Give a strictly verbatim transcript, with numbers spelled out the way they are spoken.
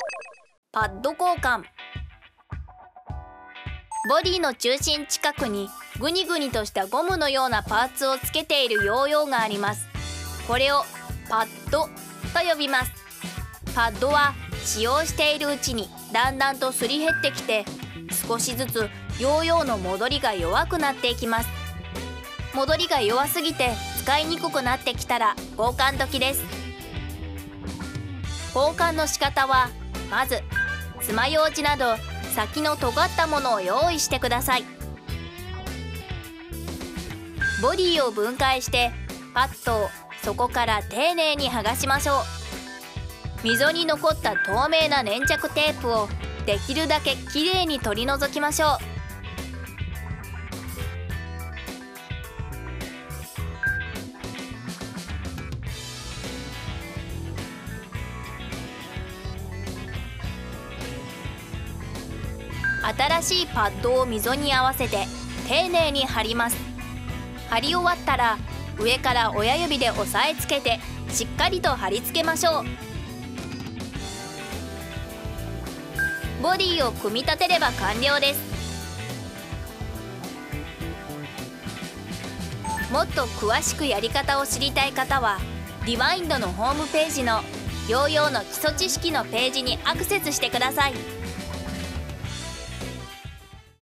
パッド交換。ボディの中心近くにグニグニとしたゴムのようなパーツをつけているヨーヨーがあります。これをパッドと呼びます。パッドは使用しているうちにだんだんとすり減ってきて、少しずつヨーヨーの戻りが弱くなっていきます。戻りが弱すぎて使いにくくなってきたら交換時です。交換の仕方は、まず爪楊枝など先の尖ったものを用意してください。ボディを分解してパッドをそこから丁寧に剥がしましょう。溝に残った透明な粘着テープをできるだけきれいに取り除きましょう。新しいパッドを溝に合わせて丁寧に貼ります。貼り終わったら上から親指で押さえつけてしっかりと貼り付けましょう。ボディを組み立てれば完了です。もっと詳しくやり方を知りたい方はリワインドのホームページのヨーヨーの基礎知識のページにアクセスしてください。